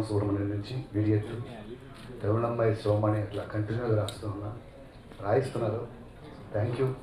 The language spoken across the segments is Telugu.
సుబ్రహ్మణ్యం నుంచి వీడియట్ తమిళమ్మాయి సోమని అట్లా కంటిన్యూగా రాస్తూ ఉన్నా, రాయిస్తున్నారు. Thank you.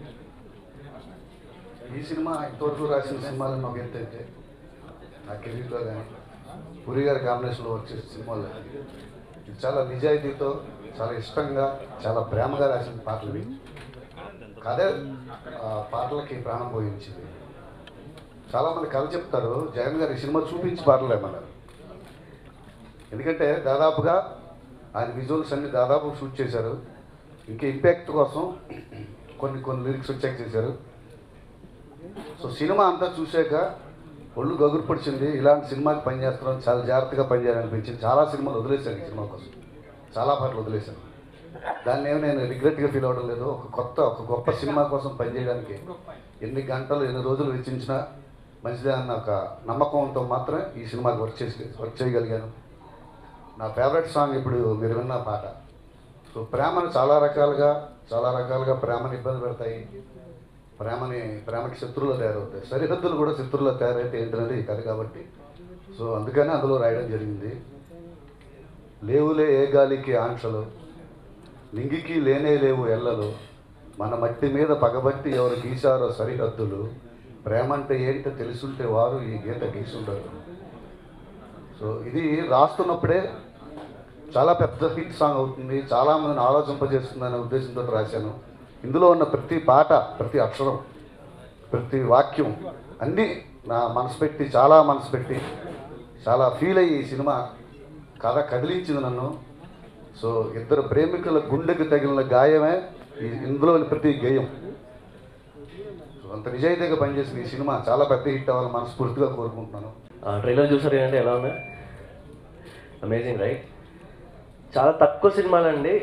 ఈ సినిమా ఇంతవరకు రాసిన సినిమాలను మాకు ఎంతైతే నా కెరీర్లో కానీ పూరి గారి కాంబినేషన్లో వర్క్ చేసిన సినిమాలు ఇది చాలా నిజాయితీతో, చాలా ఇష్టంగా, చాలా ప్రేమగా రాసిన పాటలు ఇవి. కథే పాటలకి ప్రాణం పోయించింది. చాలామంది కథ చెప్తారు, జగన్ గారు ఈ సినిమా చూపించి పాటలేమన్నారు. ఎందుకంటే దాదాపుగా ఆయన విజువల్స్ అన్ని దాదాపు షూట్ చేశారు. ఇంకా ఇంపాక్ట్ కోసం కొన్ని లిరిక్స్ వచ్చాక చేశారు. సో సినిమా అంతా చూశాక ఒళ్ళు గగురుపడిచింది. ఇలాంటి సినిమాకి పనిచేస్తున్నాం, చాలా జాగ్రత్తగా పనిచేయాలనిపించింది. చాలా సినిమాలు వదిలేశాను ఈ సినిమా కోసం, చాలా పాటలు వదిలేశాను. దాన్ని ఏమి నేను రిగ్రెట్గా ఫీల్ అవ్వడం లేదు. ఒక గొప్ప సినిమా కోసం పనిచేయడానికి ఎన్ని గంటలు ఎన్ని రోజులు వెచ్చించినా మంచిదే అన్న ఒక నమ్మకంతో మాత్రమే ఈ సినిమాకి వర్క్ చేయగలిగాను. నా ఫేవరెట్ సాంగ్ ఇప్పుడు మీరు విన్న పాట. సో ప్రేమను చాలా రకాలుగా ప్రేమను ఇబ్బంది పెడతాయి, ప్రేమకి శత్రువులు తయారవుతాయి. సరిహద్దులు కూడా శత్రువులు తయారైతే ఏంటనేది కథ కాబట్టి సో అందుకని అందులో రాయడం జరిగింది. లేవులే ఏ గాలికి ఆంక్షలు, నింగికి లేనే లేవు ఎల్లలు, మన మట్టి మీద పగబట్టి ఎవరు గీశారో సరిహద్దులు, ప్రేమంటే ఏంటో తెలుసుంటే వారు ఈ గీత గీసుంటారు. సో ఇది రాస్తున్నప్పుడే చాలా పెద్ద హిట్ సాంగ్ అవుతుంది, చాలామందిని ఆలోచింపజేస్తుందనే ఉద్దేశంతో రాశాను. ఇందులో ఉన్న ప్రతి పాట, ప్రతి అక్షరం, ప్రతి వాక్యం అన్నీ నా మనసు పెట్టి చాలా ఫీల్ అయ్యి ఈ సినిమా కథ కదిలించింది నన్ను. సో ఇద్దరు ప్రేమికుల గుండెకి తగిలిన గాయమే ఇందులోని ప్రతి గేయం. సో అంత నిజాయితీగా పనిచేసిన ఈ సినిమా చాలా పెద్ద హిట్ అవ్వాలని మనస్ఫూర్తిగా కోరుకుంటున్నాను. ట్రైలర్ చూసారు ఏంటంటే ఎలా ఉంది? Amazing right? చాలా తక్కువ సినిమాలండి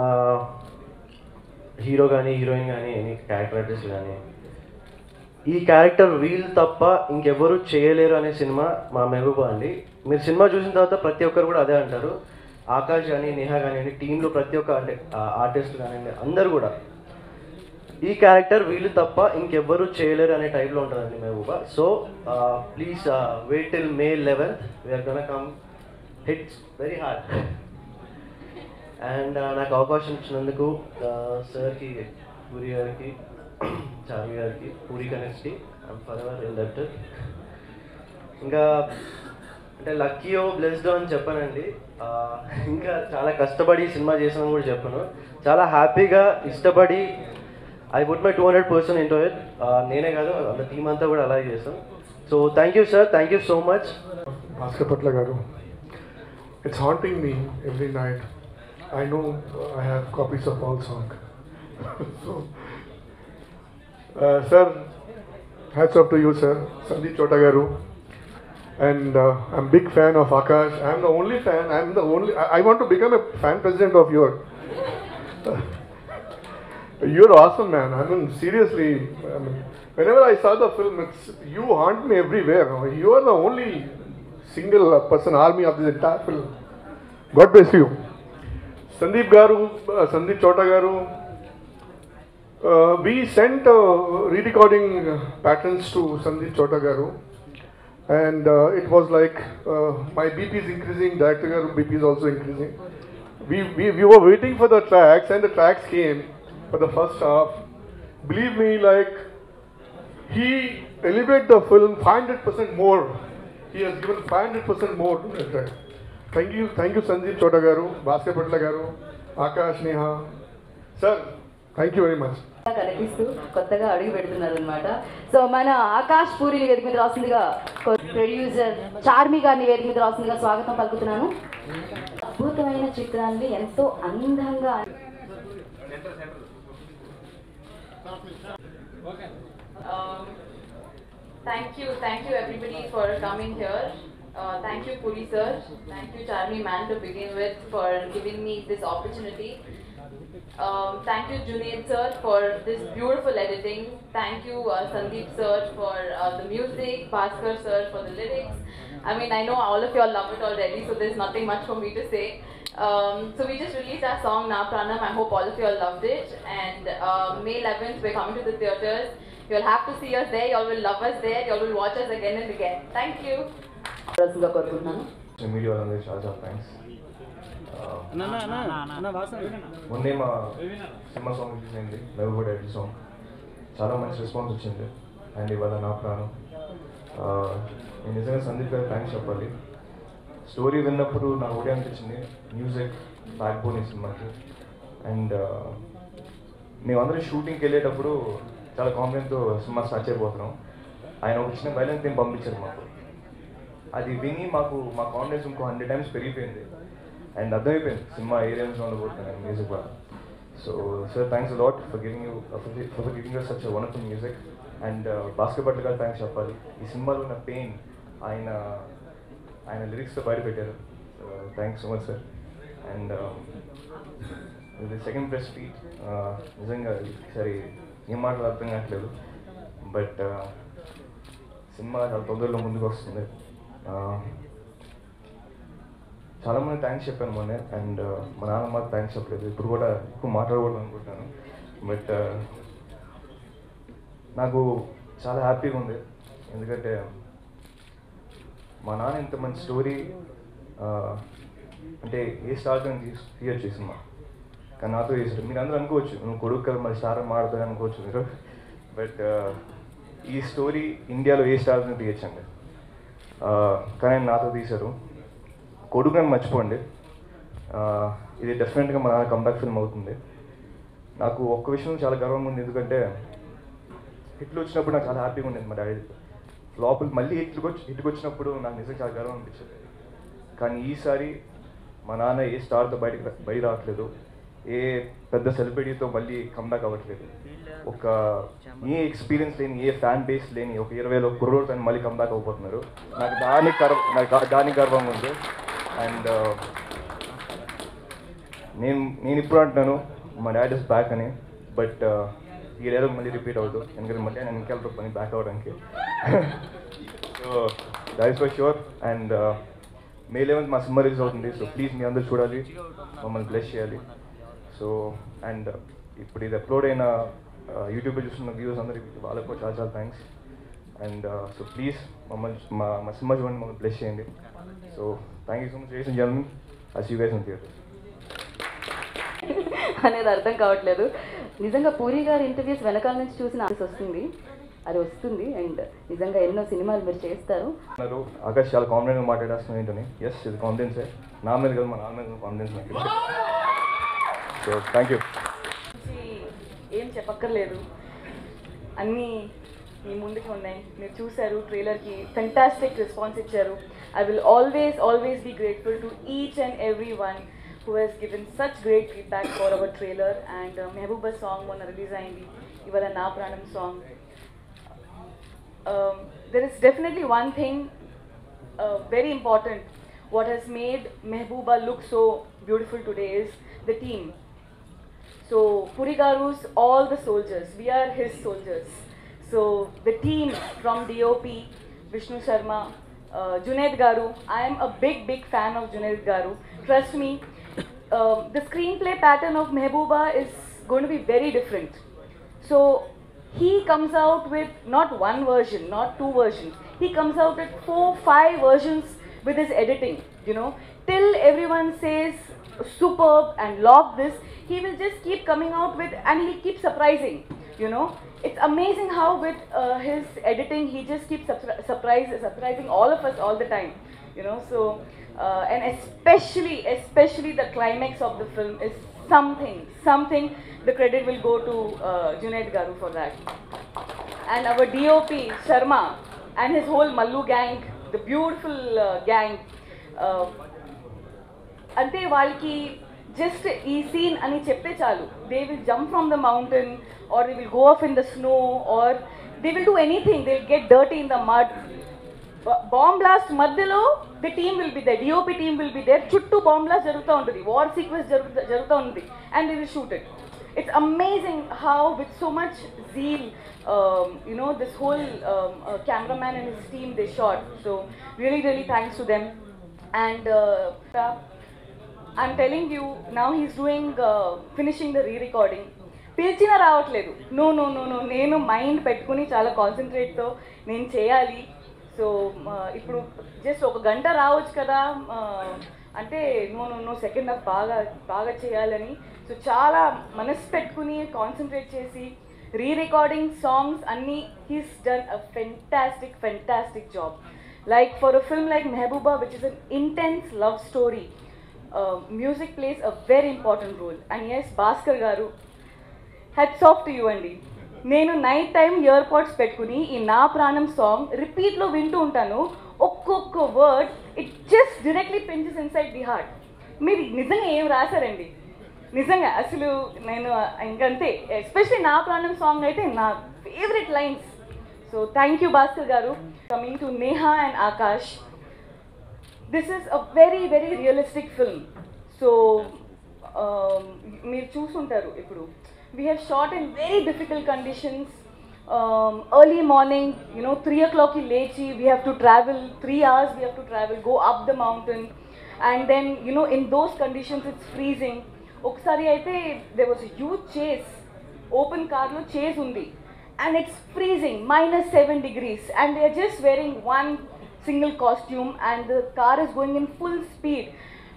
హీరో కానీ హీరోయిన్ కానీ ఎనీ క్యారెక్టర్ ఆర్టిస్ట్ కానీ ఈ క్యారెక్టర్ వీళ్ళు తప్ప ఇంకెవరు చేయలేరు అనే సినిమా మా మెహబూబా అండి. మీరు సినిమా చూసిన తర్వాత ప్రతి ఒక్కరు కూడా అదే అంటారు. ఆకాష్ కానీ నేహా కానివ్వండి, టీంలో ప్రతి ఒక్క అంటే ఆర్టిస్ట్ కానివ్వండి, అందరూ కూడా ఈ క్యారెక్టర్ వీళ్ళు తప్ప ఇంకెవ్వరూ చేయలేరు అనే టైప్లో ఉంటుందండి Mehbooba. So please wait till May 11th. We're gonna come hits very hard. And నాకు అవకాశం ఇచ్చినందుకు సార్కి, పూరి గారికి, చార్మి గారికి, పూరి కనెక్ట్స్కి ఐమ్ ఫరెవర్ ఇండక్టెడ్. ఇంకా అంటే లక్కీయో బ్లెస్డో అని చెప్పానండి. ఇంకా చాలా కష్టపడి సినిమా చేసామని కూడా చెప్పాను. చాలా హ్యాపీగా ఇష్టపడి I put my 200% into it. నేనే కాదు అంత టీం అంతా కూడా అలాగే చేస్తాం. So thank you sir, thank you so much. Bhaskar Patla గారు, it's haunting me every night. I know I have copies of all songs. So, sir, hats off to you, sir. Sandeep Chota garu. And I'm big fan of Akash. I'm the only fan. I want to become a fan president of yours. You're awesome, man. I mean, seriously. Whenever I saw the film, you haunt me everywhere. You are the only single person army of this entire film. God bless you. Sandeep garu, Sandeep Chota garu. We sent re-recording patterns to Sandeep Chota garu. And it was like my BP is increasing, director garu BP is also increasing. We were waiting for the tracks, and the tracks came for the first half. Believe me, like he elevated the film 500% more. He has given 500% more to the track. Thank you Sandeep Chota garu, Bhaskar Patla garu, Akash, Neha. Sir, thank you very much. కనిపిస్తూ కొత్తగా అడుగు పెడుతున్నారు అనమాట. సో మన ఆకాష్ పూరిని వేదిక మీద రాసిందిగా ప్రొడ్యూసర్ చార్మి గారిని వేదిక మీద రాసిందిగా స్వాగతం పలుకుతున్నాను. అద్భుతమైన చిత్రాన్ని ఎంతో అందంగా Thank you everybody for coming here. Thank you Puri sir, thank you Charmi man to begin with for giving me this opportunity. Thank you Junaid sir for this beautiful editing. Thank you Sandeep sir for the music, Bhaskar sir for the lyrics. I mean, I know all of you all love it already, so there's nothing much for me to say. So we just released our song Na Pranam. I hope all of you all loved it. And May 11th we're coming to the theatres. You'll have to see us there. Y'all will love us there. Y'all will watch us again and again. Thank you. Media వాళ్ళందరికీ చాలా చాలా థ్యాంక్స్. మొన్నే మా సినిమా సాంగ్ రిలీజ్ అయింది, మెహబూబా టైటిల్ సాంగ్. చాలా మంచి రెస్పాన్స్ వచ్చింది. అండ్ ఇవాళ నా ప్రాణం. నేను నిజంగా సందీప్ గారికి థ్యాంక్స్ చెప్పాలి. స్టోరీ విన్నప్పుడు నాకు ఒకటే అనిపించింది, మ్యూజిక్ బ్యాక్ బోన్ ఈ సినిమాకి. అండ్ మేమందరం షూటింగ్కి వెళ్ళేటప్పుడు చాలా కాన్ఫిడెంట్తో సినిమా స్టార్ట్ చేయబోతున్నాం. ఆయన ఒక చిన్న వైలెన్స్ థీమ్ పంపించారు మాకు. అది విని మాకు మా కాన్ఫిడెన్స్ ఇంకో 100 times పెరిగిపోయింది. అండ్ అర్థమైపోయింది సినిమా ఏ రేంజ్లో ఉండబోతున్నాను మ్యూజిక్ వల్ల. So sir thanks lot for giving you such wonderful music. And Bhaskar Bhatla గారు థ్యాంక్స్ చెప్పాలి. ఈ సినిమాలో ఉన్న పెయిన్ ఆయన లిరిక్స్తో బయటపెట్టారు. Thanks so much sir. And ఇది సెకండ్ ప్రెస్ మీట్. నిజంగా సరే ఏం మాటలు అర్థం కావట్లేదు. బట్ సినిమా చాలా తొందరలో ముందుకు వస్తుంది. చాలామంది థ్యాంక్స్ చెప్పాను మొన్న. అండ్ మా నాన్న మాకు థ్యాంక్స్ చెప్పలేదు. ఇప్పుడు కూడా ఎక్కువ మాట్లాడకూడదు అనుకుంటున్నాను. బట్ నాకు చాలా హ్యాపీగా ఉంది. ఎందుకంటే మా నాన్న ఇంత మంచి స్టోరీ అంటే ఏ స్టార్తో తీయచ్చు ఈ సినిమా, కానీ నాతో చేశారు. మీరు అందరూ అనుకోవచ్చు నువ్వు కొడుకు కదా మరి స్టార్ మాడుతుంది అనుకోవచ్చు మీరు. బట్ ఈ స్టోరీ ఇండియాలో ఏ స్టార్తో తీయచ్చండి, కానీ నాతో తీశారు. కొడుకు అని మర్చిపోండి. ఇది డెఫినెట్గా మా నాన్న కంబ్యాక్ ఫిల్మ్ అవుతుంది. నాకు ఒక్క విషయం చాలా గర్వంగా ఉంది. ఎందుకంటే హిట్లు వచ్చినప్పుడు నాకు చాలా హ్యాపీగా ఉండేది. మా డాడీ లోపల మళ్ళీ హిట్కి వచ్చినప్పుడు నాకు నిజంగా చాలా గర్వం అనిపించింది. కానీ ఈసారి మా నాన్న ఏ స్టార్తో బయట రావట్లేదు, ఏ పెద్ద సెలబ్రిటీతో మళ్ళీ కంబ్యాక్ అవ్వట్లేదు. ఒక ఏ ఎక్స్పీరియన్స్ లేని, ఏ ఫ్యాన్ బేస్ లేని ఒక 20,000 కుర్రోడ్తో మళ్ళీ కంబ్యాక్ అవ్వబోతున్నారు. నాకు దానికి గర్వంగా ఉంది. అండ్ నేను ఇప్పుడు అంటున్నాను మా డాడ్ ఇస్ బ్యాక్ అని. బట్ ఈ డైలాగ్ మళ్ళీ రిపీట్ అవుతుంది, ఎందుకంటే మళ్ళీ నేను ఇంకెళ్ళతో పని బ్యాక్ అవ్వడానికి. So that is for sure. And May 11th మా సినిమా రిలీజ్ అవుతుంది. సో ప్లీజ్ మీ అందరూ చూడాలి, మమ్మల్ని బ్లెస్ చేయాలి. సో అండ్ ఇప్పుడు ఇది అప్లోడ్ అయిన యూట్యూబ్లో చూస్తున్న వ్యూవర్స్ అందరికి వాళ్ళకు కూడా చాలా చాలా థ్యాంక్స్. అండ్ సో ప్లీజ్ మమ్మల్ని మా సినిమా చూడండి, మమ్మల్ని బ్లెస్ చేయండి. So thank you so much ladies and gentlemen. I see you guys in theatre. అనేది అర్థం కావట్లేదు. నిజంగా పూరి గారి ఇంటర్వ్యూస్ వెనకాల నుంచి చూసిన ఆన్సర్స్ వస్తుంది, అది వస్తుంది. అండ్ నిజంగా ఎన్నో సినిమాలు మీరు చేస్తారు. ఆకాష్ చాలా కాన్ఫిడెంట్గా మాట్లాడేస్తున్నాను ఏంటని. ఎస్ ఇది కాన్ఫిడెన్సే, నా మీద కదా మా నాన్న మీద కాన్ఫిడెన్స్ నాకు. So thank you. ఏం చెప్పక్కర్లేదు, అన్నీ మీ ముందుకు ఉన్నాయి. మీరు చూశారు ట్రైలర్కి, ఫెంటాస్టిక్ రెస్పాన్స్ ఇచ్చారు. I will always be grateful to each and every one who has given such great feedback for our trailer. And Mehbooba song మొన్న రిలీజ్ అయింది, ఇవాళ నా ప్రాణం song. There is definitely one thing very important what has made Mehbooba look so beautiful today is the team. So Puri Garu's all the soldiers, we are his soldiers. So the team from DOP, Vishnu Sharma, Junaid Garu. I am a big fan of Junaid Garu. Trust me, the screenplay pattern of Mehbooba is going to be very different. So he comes out with not one version, not two versions. He comes out with 4-5 versions with his editing, you know, till everyone says superb and love this. He will just keep coming out with, and he keeps surprising, you know. It's amazing how with his editing he just keeps surprising all of us all the time, you know. So and especially the climax of the film is something. The credit will go to Junaid Garu for that. And our DOP Sharma and his whole Mallu gang, the beautiful gang. Ante valki just ee scene ani cheppe chalu, they will jump from the mountain, or they will go off in the snow, or they will do anything. They'll get dirty in the mud. Bomb blast మధ్యలో the team will be there, DOP team will be there. చుట్టూ bomb blast జరుగుతూ ఉంటుంది, war sequence జరుగుతూ ఉంది, and they will shoot it. It's amazing how with so much zeal, you know, this whole cameraman and his team they shot. So really thanks to them. And I'm telling you, now he's doing finishing the re-recording. పిలిచినా రావట్లేదు. నో నేను మైండ్ పెట్టుకుని చాలా కాన్సన్ట్రేట్తో నేను చేయాలి. సో ఇప్పుడు జస్ట్ ఒక గంట రావచ్చు కదా, అంటే నువ్వు సెకండ్ హాఫ్ బాగా చేయాలని. సో చాలా మనసు పెట్టుకుని కాన్సన్ట్రేట్ చేసి రికార్డింగ్ సాంగ్స్ అన్నీ he's done a fantastic job. Like for a film like Mehbooba, which is an intense love story, music plays a very important role. And yes, Bhaskar garu, hats off to you andi. నేను నైట్ టైం ఇయర్ పాడ్స్ పెట్టుకుని ఈ నా ప్రాణం సాంగ్ రిపీట్లో వింటూ ఉంటాను. ఒక్కొక్క word it just directly punches inside the heart. మీరు నిజంగా ఏం రాశారండి, నిజంగా అసలు నేను ఇంకంతే. ఎస్పెషలీ నా ప్రాణం సాంగ్ అయితే నా favourite lines. So thank you Bhaskar గారు. Coming to Neha and Akash, this is a very realistic film. So మీరు చూసుంటారు ఇప్పుడు. We have shot in very difficult conditions. Early morning, 3 o'clock lechi, we have to travel 3 hours. We have to travel, go up the mountain, and then in those conditions it's freezing. Oksari aithe there was a huge chase, open car lo chase undi, and it's freezing, -7 degrees, and they are just wearing one single costume, and the car is going in full speed.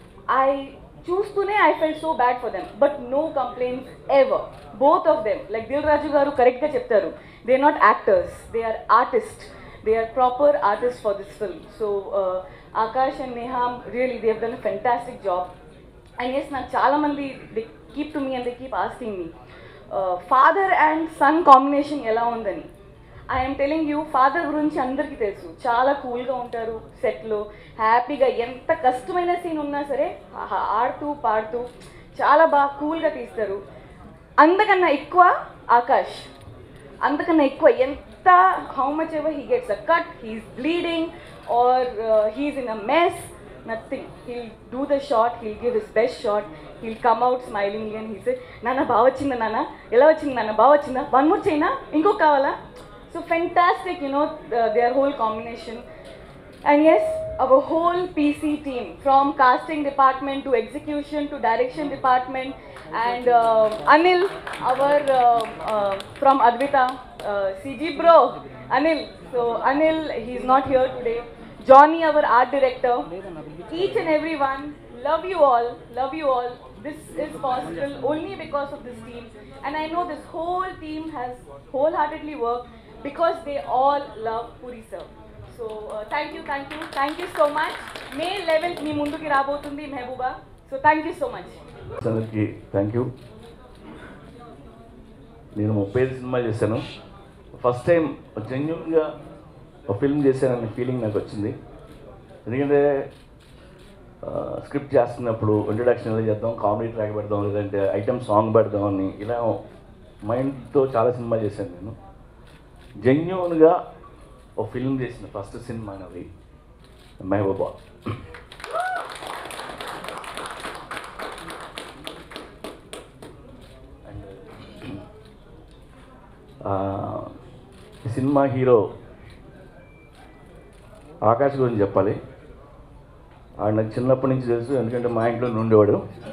I felt so bad for them, but no complaints ever. Both of them, like Dil Raju garu correct ga cheptaru, they are not actors, they are artists. They are proper artists for this film. So Akash and Neha, really they have done a fantastic job. And yes, na chaala mandi they keep to me and they keep asking me, father and son combination ela undani. I am telling you, father గురించి అందరికీ తెలుసు, చాలా కూల్గా ఉంటారు సెట్లో, హ్యాపీగా. ఎంత కష్టమైన సీన్ ఉన్నా సరే ఆడుతూ పాడుతూ చాలా బాగా కూల్గా తీస్తారు. అంతకన్నా ఎక్కువ ఆకాష్, అంతకన్నా ఎక్కువ ఎంత how much ever he gets a cut, he's bleeding or he's in a mess, nothing, he'll do the shot, he'll give his best shot, he'll come out smiling and he say, నాన్న బాగా వచ్చిందా, నాన్న ఎలా వచ్చింది, నాన్న బాగా వచ్చిందా, వన్ మోర్ చేయనా, ఇంకో కావాలా. So fantastic, their whole combination. And yes, our whole PC team, from casting department to execution to direction department, and Anil, our from Advita, CG bro, Anil. So Anil, he's not here today. Johnny, our art director. Each and everyone, love you all. This is possible only because of this team, and I know this whole team has wholeheartedly worked because they all love Puri sir. So thank you so much. May 11th మీ ముందుకి రాబోతుంది Mehbooba. So thank you so much. అందరికీ థ్యాంక్ యూ. నేను 35 సినిమా చేశాను. ఫస్ట్ టైం జెన్యూన్గా ఒక ఫిల్మ్ చేశాననే ఫీలింగ్ నాకు వచ్చింది. ఎందుకంటే స్క్రిప్ట్ చేస్తున్నప్పుడు ఇంట్రడక్షన్ ఎలా చేద్దాం, కామెడీ ట్రాక్ పెడదాం, లేదంటే ఐటమ్ సాంగ్ పెడదామని ఇలా మైండ్తో చాలా సినిమా చేశాను నేను. జెన్యూన్గా ఒక ఫిల్మ్ చేసిన ఫస్ట్ సినిమా అనేది మెహబూబా. ఈ సినిమా హీరో ఆకాష్ గురించి చెప్పాలి. ఆడు నాకు చిన్నప్పటి నుంచి తెలుసు, ఎందుకంటే మా ఇంట్లో ఉండేవాడు.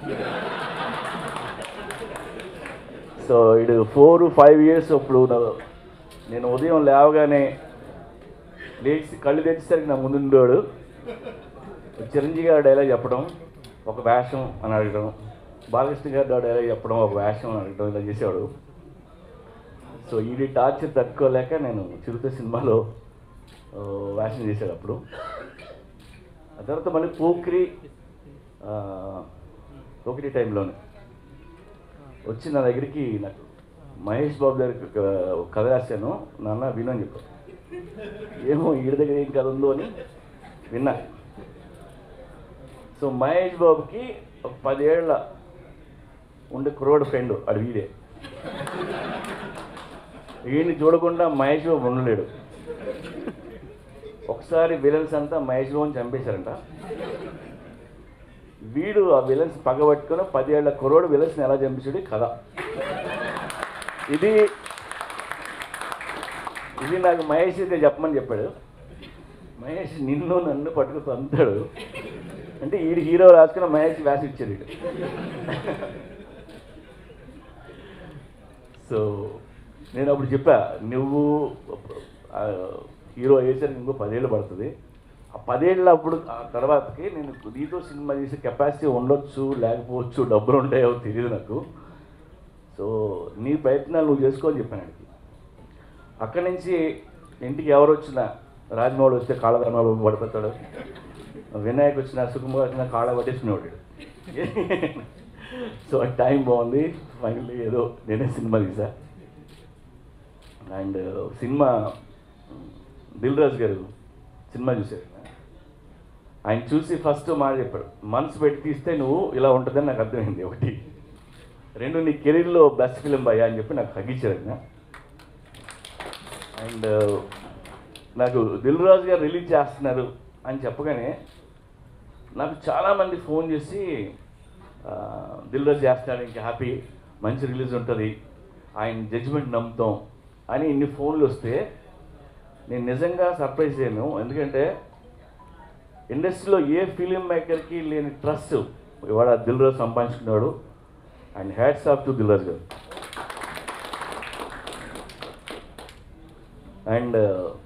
సో ఇడు 4-5 years అప్పుడు నేను ఉదయం లేవగానే లేచి కళ్ళు తెచ్చేసరికి నా ముందు ఉండేవాడు. చిరంజీవి గారు డైలాగ్ చెప్పడం ఒక వేషం అని అడగడం, బాలకృష్ణ గారు డైలాగ్ చెప్పడం ఒక వేషం అని అడగడం, ఇలా చేసేవాడు. సో ఈ టార్చర్ తట్టుకోలేక నేను చిరుత సినిమాలో వేషం చేశాడు అప్పుడు. ఆ తర్వాత మళ్ళీ పోకిరి టైంలోనే వచ్చి నా దగ్గరికి నాకు మహేష్ బాబు గారికి కథ రాశాను, నాన్న విను అని చెప్పాను. ఏమో వీడి దగ్గర ఏం కథ ఉందో అని విన్నా. సో మహేష్ బాబుకి ఒక 10 ఏళ్ళ ఉండే కుర్రోడు ఫ్రెండ్ అది వీడే. వీడిని చూడకుండా మహేష్ బాబు ఉండలేడు. ఒకసారి విలన్స్ అంతా మహేష్ బాబుని చంపేశారంట. వీడు ఆ విలన్స్ పగబట్టుకొని 10 ఏళ్ల కుర్రోడు విలన్స్ని ఎలా చంపించాడు కథ. ఇది నాకు మహేష్ అయితే చెప్పమని చెప్పాడు. మహేష్ నిన్ను నన్ను పట్టుకుని అంతాడు అంటే వీడి హీరో రాసుకున్న మహేష్ వ్యాస్ ఇచ్చాడు వీడు. సో నేను అప్పుడు చెప్పా, నువ్వు హీరో అయ్యేసరికి ఇంకో 10 ఏళ్ళు పడుతుంది. ఆ 10 ఏళ్ళ అప్పుడు ఆ తర్వాతకి నేను నీతో సినిమా చేసే కెపాసిటీ ఉండొచ్చు లేకపోవచ్చు, డబ్బులు ఉంటాయో తెలియదు నాకు. సో నీ ప్రయత్నాలు నువ్వు చేసుకో అని చెప్పాను ఆయనకి. అక్కడి నుంచి ఇంటికి ఎవరు వచ్చినా, రాజమౌళి వస్తే కాళ్ళ రాజమౌళి పడిపోతాడు, వినాయక్ వచ్చినా, సుకుమార్ వచ్చినా కాళ్ళ పట్టేసుకునేవాడు. సో టైం బాగుంది, ఫైనల్లీ ఏదో నేనే సినిమా తీసా. అండ్ సినిమా దిల్ రాజు గారు సినిమా చూశారు. ఆయన చూసి ఫస్ట్ మాట చెప్పాడు, మనసు పెట్టి తీస్తే నువ్వు ఇలా ఉంటుందని నాకు అర్థమైంది. 1, 2 నీ కెరీర్లో బెస్ట్ ఫిలిం భయ్యా అని చెప్పి నాకు తగ్గించారు ఆయన. అండ్ నాకు దిల్ రాజు గారు రిలీజ్ చేస్తున్నారు అని చెప్పగానే నాకు చాలామంది ఫోన్ చేసి దిల్ రాజు చేస్తున్నాడు, ఇంకా హ్యాపీ, మంచి రిలీజ్ ఉంటుంది, ఆయన జడ్జిమెంట్ నమ్ముతాం అని ఇన్ని ఫోన్లు వస్తే నేను నిజంగా సర్ప్రైజ్ అయ్యాను. ఎందుకంటే ఇండస్ట్రీలో ఏ ఫిలిం మేకర్కి లేని ట్రస్ట్ ఇవాళ దిల్ రాజు సంపాదించుకున్నాడు. And hats off to Dil Raju గారు. అండ్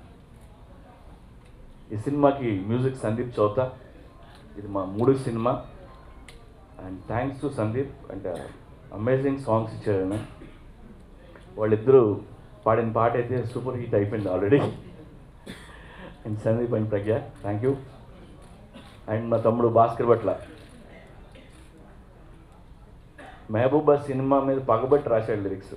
ఈ సినిమాకి మ్యూజిక్ సందీప్ చౌతా. ఇది మా 3వ cinema. And thanks to Sandeep, అంటే అమేజింగ్ సాంగ్స్ ఇచ్చారు ఆయన. వాళ్ళిద్దరూ పాడిన పాట అయితే సూపర్ హిట్ అయిపోయింది already. And Sandeep and Pragna, thank you. And మా తమ్ముడు భాస్కర్ భట్ల మెహబూబా సినిమా మీద పగబట్టి రాశాడు లిరిక్స్.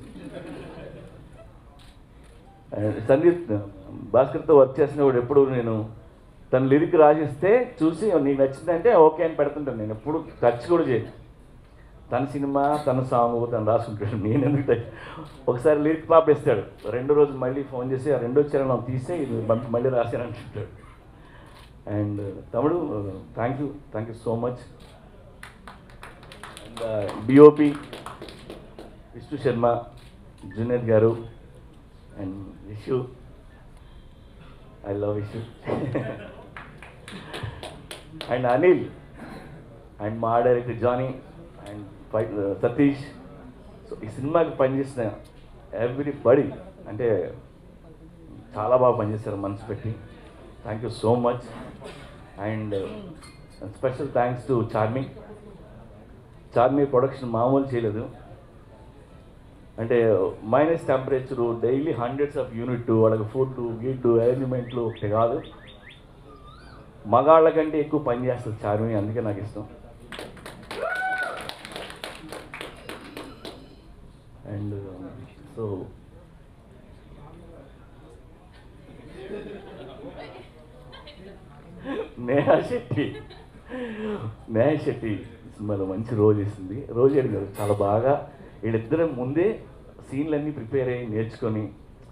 సందీప్ భాస్కర్తో వర్క్ చేసినప్పుడు ఎప్పుడు నేను తన లిరిక్ రాసిస్తే చూసి నీకు నచ్చిందంటే ఓకే అని పెడుతుంటాను. నేను ఎప్పుడు టచ్ కూడా చేయను. తన సినిమా, తన సాంగ్ తను రాసుకుంటాడు. నేను ఎందుకు ఒకసారి లిరిక్ పాపేస్తాడు, 2వ రోజు మళ్ళీ ఫోన్ చేసి ఆ 2వ చరణం తీస్తే ఇది మళ్ళీ రాశానంటాడు. అండ్ తమ్ముడు thank you so much. And DOP Vishnu Sharma, Juned గారు, and Vishu, I love Vishu. And Anil, and మా director Johnny, and Satish. So ఈ సినిమాకి పనిచేసిన ఎవ్రీబడి అంటే చాలా బాగా పనిచేశారు మనసు పెట్టి. Thank you so much. And special thanks to Charmi production మామూలు చేయలేదు. అంటే minus temperature, daily hundreds of unit, వాళ్ళకి ఫుడ్ గీడ్డు అరేంజ్మెంట్లు ఒకటి కాదు, మగాళ్ళ కంటే ఎక్కువ పని చేస్తుంది చార్మీ. అందుకే నాకు ఇష్టం. అండ్ సో నేహా శెట్టి సినిమాలో మంచి రోల్ చేసింది. రోజు అడిగారు చాలా బాగా. వీళ్ళిద్దరం ముందే సీన్లన్నీ ప్రిపేర్ అయ్యి నేర్చుకొని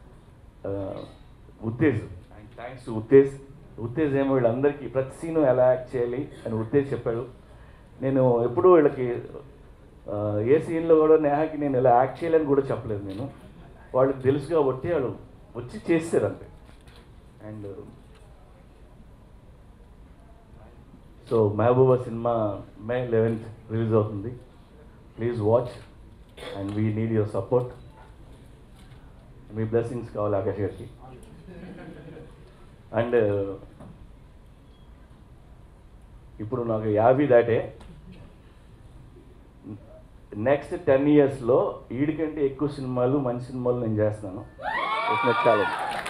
Uttej, and thanks to Uttej ఏమో వీళ్ళందరికీ ప్రతి సీను ఎలా యాక్ట్ చేయాలి అని ఉత్తేజ్ చెప్పాడు. నేను ఎప్పుడూ వీళ్ళకి ఏ సీన్లో కూడా నేహాకి నేను ఇలా యాక్ట్ చేయాలని కూడా చెప్పలేదు. నేను వాళ్ళకి తెలుసు కాబట్టి వాళ్ళు వచ్చి చేస్తారు అంతే. And so Mehbooba cinema May 11th release అవుతుంది. Please watch and we need your support. మీ బ్లెస్సింగ్స్ కావాలి ఆకాష్ గారికి. అండ్ ఇప్పుడు నాకు 50 దాటే. నెక్స్ట్ 10 yearsలో వీడికంటే ఎక్కువ సినిమాలు, మంచి సినిమాలు నేను చేస్తున్నాను. చాలా